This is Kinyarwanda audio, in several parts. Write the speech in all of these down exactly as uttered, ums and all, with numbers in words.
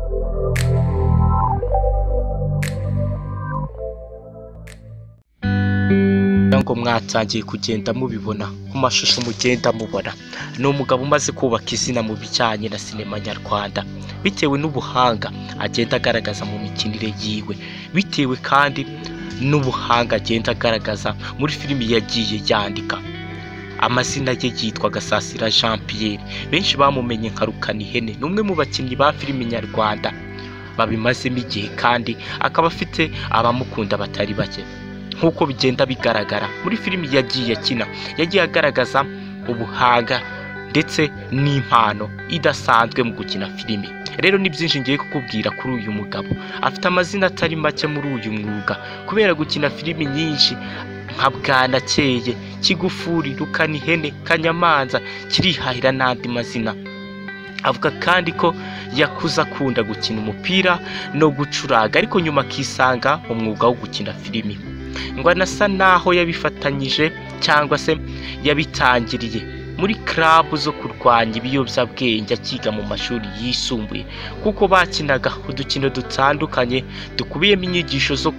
ngo mwatangiye kugenda mubibona ku mashusho mugenda mubona ni umugabo umaze kubaka izina mu bijyanye na sinema nyarwanda bitewe n'ubuhanga agenda agaragaza mu mikinire yiwe, bitewe kandi n'ubuhanga agenda agaragaza muri filimi yagiye yandika. Amazina ye yitwa Gasasira Jean Pierre, benshi bamumenye nka Rukanihene, ni umwe mu bakinnyi ba filimi nyarwanda babimazemo igihe kandi akaba afite abamukunda batari bake. Nk'uko bigenda bigaragara muri filimi yagiye akina, yagiye agaragaza ubuhanga ndetse n'impano idasanzwe mu gukina filimi. Rero ni byinshi ngiye kukubwira kuri uyu mugabo, afite amazina atari make muri uyu mwuga kubera gukina filimi nyinshi nka Bwanakeye, Kigufuri, Rukanihene, Kanyamanza, Kirihahira n'andi mazina. Avuga kandi ko yakuze akunda gukina umupira no gucuranga, ariko nyuma akisanga mu mwuga wo gukina filimi. Ngo anasa naho yabifatanyije cyangwa se yabitangiriye muri club zo kurwanya ibiyobyabwenge akiga mu mashuri yisumbuye, kuko bakinaga udukino dutandukanye dukubiyemo inyigisho zo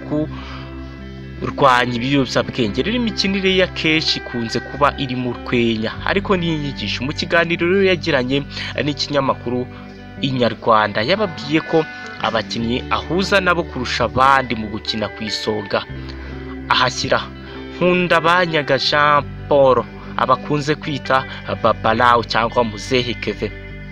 kurwanya ibiyobyabwenge. Rero imikinire ya kenshi ikunze kuba iri mu rwenya ariko n'inyigisho. Mu kiganiro rero yagiranye n'ikinyamakuru Inyarwanda yababwiye ko abakinnyi ahuza nabo kurusha abandi mu gukina ku isonga. Ahashyira Nkundabanyaga Jean Paul abakunze kwita Babalawo cyangwa Muzehe Kevin.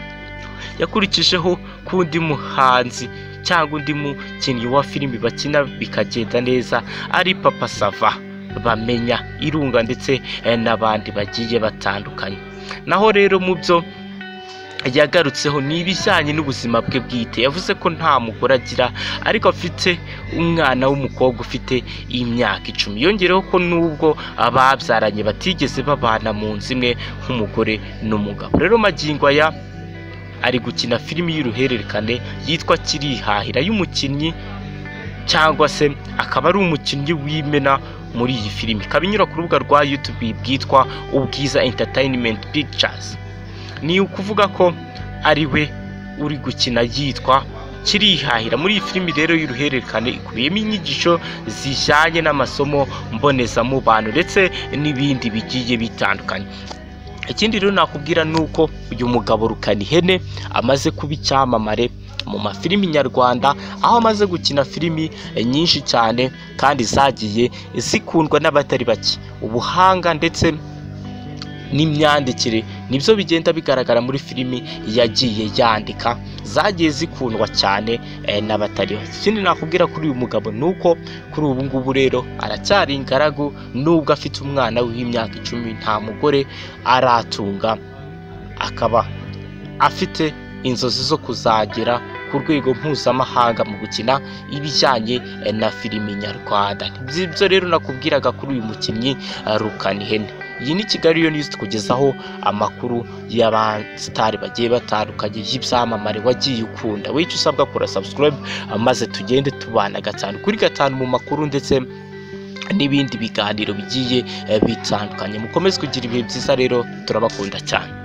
Yakurikijeho kundi muhanzi cyangwa undi mukinnyi wa filimi bakina bikagenda neza ari Papa Sava, Bamenya, Irunga ndetse n'abandi bagiye batandukanye. Naho rero mu byo yagarutseho ni ibijyanye n'ubuzima bwe bwite. Yavuze ko nta mugore agira ariko afite umwana w'umukobwa ufite imyaka icumi. Yongereho ko nubwo ababyaranye batigeze babana mu nzu imwe nk'umugore n'umugabo. Rero magingo aya ari gukina filimi y'uruhererekane yitwa Kirihahira y'umukinnyi cyangwa se akaba ari umukinnyi w'imena muri iyi filimi. Kabinyura ku rubuga rwa YouTube bwitwa Ubwiza Entertainment Pictures. Ni ukuvuga ko ari we uri gukina yitwa Kirihahira. Muri iyi filimi rero y'uruhererekane ikubiyemo inyigisho zijyanye n'amasomo mbonezamubano ndetse n'ibindi bigiye bitandukanye. Ikindi rero nakubwira nuko uyu mugabo Rukanihene amaze kuba icyamamare mu mafilimi nyarwanda, aho amaze gukina filimi nyinshi cyane kandi zagiye zikundwa n'abatari bake. Ubuhanga ndetse n'imyandikire nibyo bigenda bigaragara muri filimi yagiye yandika, zagiye zikundwa cyane n'abatari bake. Ikindi nakubwira kuri uyu mugabo nuko kuri ubu ngubu rero aracyari ingaragu, nubwo afite umwana w'imyaka icumi nta mugore aratunga, akaba afite inzozi zo kuzagera ku rwego mpuzamahanga mu gukina ibijyanye na filimi nyarwanda. Ibyo rero nakubwiraga kuri uyu mukinnyi Rukanihene. Iyi ni Kigali yo News tukugezaho amakuru y'abasitari bagiye batandukanye y'ibyamamare wagiye ukunda. Wica usabwa kora subscribe maze tugende tubana gatanu kuri gatanu mu makuru ndetse n'ibindi biganiro bigiye bitandukanye. Mukomeze kugira ibihe byiza rero, turabakunda cyane.